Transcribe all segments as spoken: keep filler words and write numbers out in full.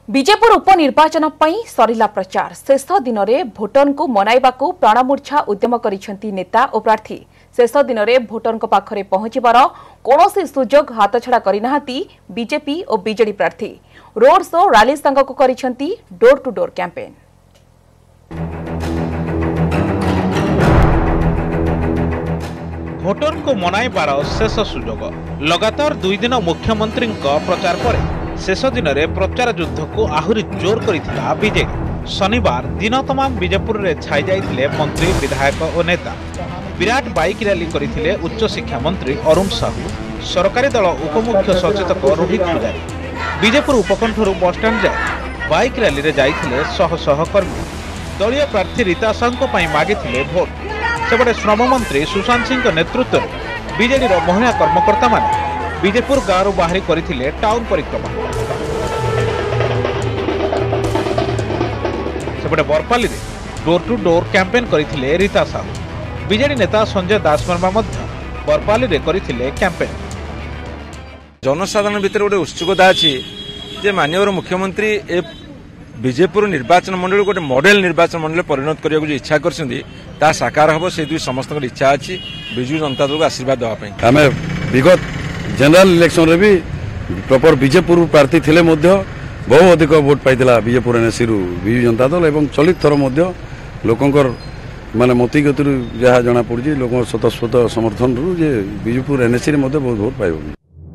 विजेपुर उपनिर्वाचन सरिला प्रचार शेष दिन में भोटर को मनाइबा प्राणमूर्छा उद्यम करिसेंती नेता और प्रार्थी। शेष दिन में भोटर पाखरे पहुंचबार कौन सुजोग हाथछड़ा करना बीजेपी और बीजेडी प्रार्थी। रोड शो रैली सांगक करिसेंती door to door campaign. Voter को मनाइबार शेष सुजोग। लगातार दुई दिन मुख्यमंत्री प्रचार पर शेष दिन में प्रचार युद्ध को आहरी जोर करिथिला बीजेडी। शनिवार दिन तमाम विजेपुर में छाई जाइथिले मंत्री विधायक और नेता। विराट बाइक रैली करथिले उच्च शिक्षा मंत्री अरुण साहू, सरकारी दल उपमुख्य सचेतक रोहित पुजारी। विजेपुर उपकंठरू बसस्टाण्ड जाए बाइक रैली रे जाइथिले शह शह कर्मी। दलीय प्रार्थी रीता साहू पई मागिथिले भोट। सेपटे श्रम मंत्री सुशांत सिंह नेतृत्व में बीजेडी महिला कर्मकर्ता माने विजेपुर गाँव बाहरी करथिले टाउन परिक्रमा। सेपटे बरपाली रे डोर टू डोर कैंपेन करथिले रीता साहू। बीजेडी नेता संजय दास वर्मा मध्य बरपाली रे करथिले कैंपेन। जनसाधारण भितर गोटे उत्सुकता अछि जे माननीय मुख्यमंत्री ए विजेपुर निर्वाचन मंडल गोटे मॉडल निर्वाचन मंडल परिणत करने को इच्छा कर साकार हम से समस्त इच्छा अच्छी विजु जनता दल को आशीर्वाद देवाई। आम विगत जनरल इलेक्शन रे भी प्रॉपर विजेपुर प्रार्थी थिले बहु अधिक भोट पाइला विजेपुर एनएसी रु विजु जनता दल एवं चलित थर लोकंकर माने मतिगत जहाँ जना पड़ी लोक स्वतस्फूर्त समर्थन रु जे विजेपुर एनएसी रे बहुत भोट पाइब।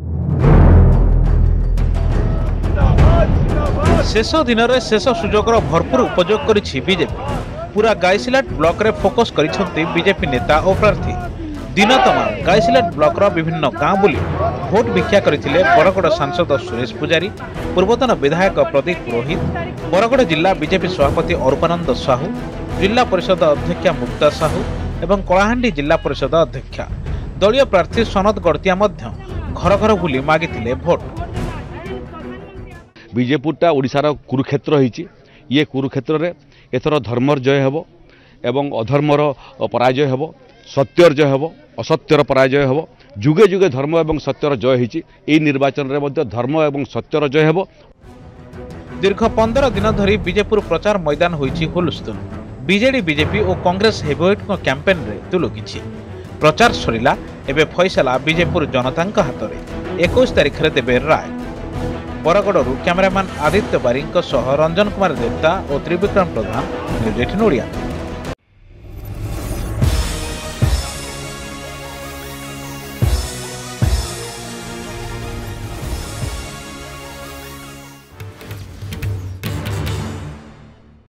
शेष दिन में शेष सुजोगर भरपूर उपयोग करिछि बीजेपी। पूरा गाइसिलाट ब्लॉक रे फोकस करिसेंती बीजेपी नेता और प्रार्थी। दिन तमाम गाइसिलाट ब्लॉक रो विभिन्न गांव बुली भोट भिक्षा करथिले बरगड़ सांसद सुरेश पुजारी, पूर्वतन विधायक प्रदीप पुरोहित, बरगड़ जिला बीजेपी सभापति अरूपानंद साहू, जिला परिषद अध्यक्षा मुक्ता साहू एवं कलाहांडी जिला परिषद अध्यक्षा। दलीय प्रार्थी सनद गड़तिया मध्य घर घर बुली मागिथिले भोट। विजेपुरटा ओडिशार कुरुक्षेत्र होइछि। ये कुरुक्षेत्र रे एथर धर्मर जय हेबो एवं अधर्मर पराजय हेबो, सत्यर जय हेबो, असत्यर पराजय हेबो। जुगे जुगे धर्म एवं सत्यर जय होइछि। एई निर्वाचन रे मध्ये धर्म एवं सत्यर जय हेबो। दीर्घ पंद्रह दिन धरी विजेपुर प्रचार मैदान होइछि हुलस्थुल। बीजेडी बीजेपी और कांग्रेस हेवीवेट को कैंपेन रे तुलुकिछि। प्रचार सरिला एबे फैसला विजेपुर जनतांक हाथ में। इक्कीस तारिख रे देबे राय। बरगड़ू कैमरामैन आदित्य बारी रंजन कुमार देवता और त्रिविक्रम प्रधान, न्यूज अठारह ओडिया।